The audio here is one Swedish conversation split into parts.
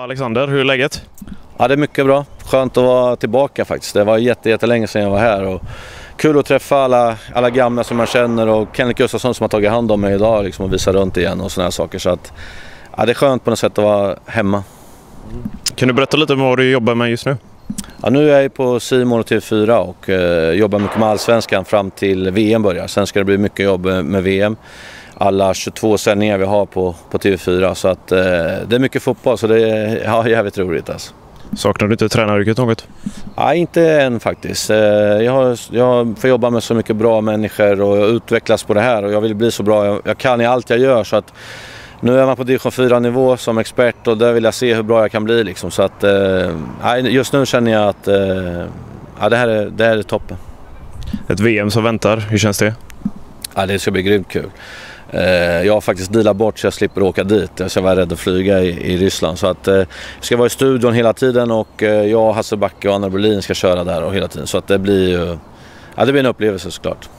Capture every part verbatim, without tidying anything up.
Alexander, hur är läget? Ja, det är mycket bra. Skönt att vara tillbaka faktiskt. Det var jätte, jättelänge sedan jag var här. Och kul att träffa alla, alla gamla som man känner och Kenneth Gustafsson som har tagit hand om mig idag liksom, och visa runt igen och såna här saker. Så att, ja, det är skönt på något sätt att vara hemma. Kan du berätta lite om vad du jobbar med just nu? Ja, nu är jag på C More och T V fyra och eh, jobbar mycket med Allsvenskan fram till V M börjar. Sen ska det bli mycket jobb med V M. Alla tjugotvå sändningar vi har på, på T V fyra. Så att, eh, det är mycket fotboll, så det är ja, jävligt roligt alltså. Saknar du inte tränaryrket något? Nej, inte än faktiskt. Eh, jag, har, jag får jobba med så mycket bra människor och utvecklas på det här. Och jag vill bli så bra jag, jag kan i allt jag gör. Så att, nu är man på division fyra-nivå som expert och där vill jag se hur bra jag kan bli. Liksom. Så att, eh, just nu känner jag att eh, ja, det, här är, det här är toppen. Ett V M som väntar, hur känns det? Ja, det ska bli grymt kul. Eh, jag har faktiskt dealat bort så jag slipper åka dit. Jag ska vara rädd att flyga i, i Ryssland. Så att, eh, jag ska vara i studion hela tiden och eh, jag, Hasse Backe och Anna Brolin ska köra där och hela tiden. Så att det blir ju ja, det blir en upplevelse såklart.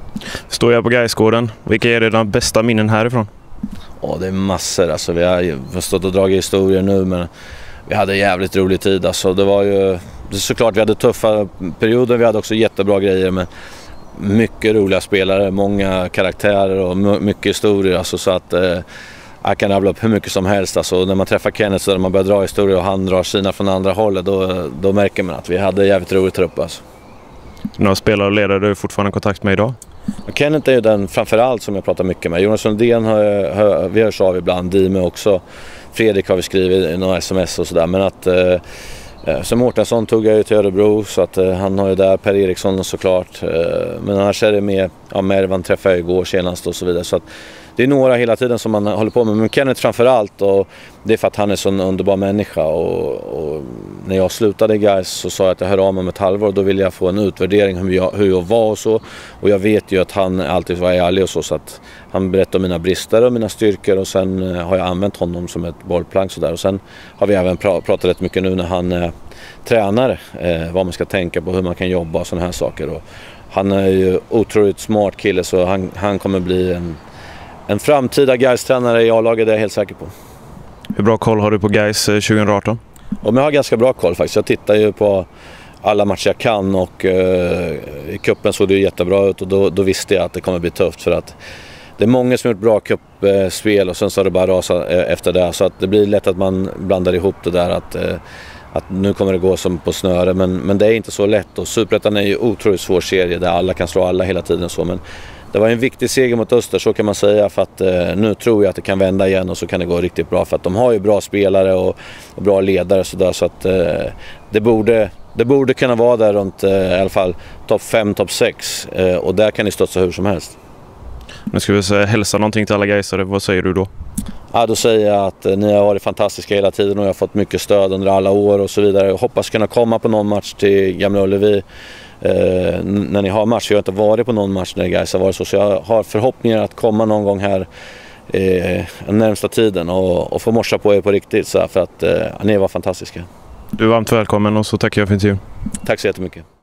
Står jag på Gaisgården. Vilka är dina bästa minnen härifrån? Ja, det är massor. Alltså, vi har stått och dragit historier nu, men vi hade jävligt rolig tid. Alltså, det var ju såklart vi hade tuffa perioder, vi hade också jättebra grejer, men mycket roliga spelare, många karaktärer och mycket historier. Alltså, så att eh, jag kan rabbla upp hur mycket som helst. Alltså, när man träffar Kenneth så när man börjar dra historier och han drar sina från andra hållet, då, då märker man att vi hade jävligt roligt trupp. Alltså. Några spelare och ledare du fortfarande kontakt med idag? Kenneth är ju den framförallt som jag pratar mycket med. Jonas Sundén har, har vi hörs av ibland, Dime också. Fredrik har vi skrivit i några sms och sådär. Men att eh, så Mårtensson tog jag ju till Örebro, så att eh, han har ju där, Per Eriksson såklart. Eh, men annars är det med, ja, Mervan träffade jag igår senast och så vidare. Så att det är några hela tiden som man håller på med. Men Kenneth framförallt, och det är för att han är så en underbar människa. Och, och när jag slutade i Gais så sa jag att jag hör av mig om ett halvår, och då vill jag få en utvärdering hur jag, hur jag var och så. Och jag vet ju att han alltid var ärlig och så, så att han berättar om mina brister och mina styrkor, och sen har jag använt honom som ett bollplank så där. Och sen har vi även pra- pratat rätt mycket nu när han är tränare, eh, vad man ska tänka på, hur man kan jobba och sådana här saker. Och han är ju otroligt smart kille, så han, han kommer bli en En framtida Gais-tränare i A-laget, är jag helt säker på. Hur bra koll har du på Gais tjugo arton? Och jag har ganska bra koll faktiskt. Jag tittar ju på alla matcher jag kan, och eh, i kuppen såg det ju jättebra ut, och då, då visste jag att det kommer bli tufft, för att det är många som har gjort bra kuppspel och sen så har det bara rasat efter det. Så att det blir lätt att man blandar ihop det där att, eh, att nu kommer det gå som på snöre, men, men det är inte så lätt. Och Superettan är ju otroligt svår serie där alla kan slå alla hela tiden så, men det var en viktig seger mot Öster, så kan man säga, för att eh, nu tror jag att det kan vända igen, och så kan det gå riktigt bra, för att de har ju bra spelare och, och bra ledare så där, så att eh, det borde det borde kunna vara där runt eh, i alla fall topp fem, topp sex, eh, och där kan ni studsa hur som helst. Nu ska vi säga, hälsa någonting till alla Gaisare. Vad säger du då? Ja, då säger jag att eh, ni har varit fantastiska hela tiden, och jag har fått mycket stöd under alla år och så vidare. Jag hoppas kunna komma på någon match till Gamla Ullevi Eh, när ni har match. Jag har inte varit på någon match när Gais har varit så, så jag har förhoppningar att komma någon gång här eh, den närmsta tiden och, och få morsa på er på riktigt, så här, för att eh, ni var fantastiska. Du är varmt välkommen, och så tackar jag för intervjun. Tack så jättemycket.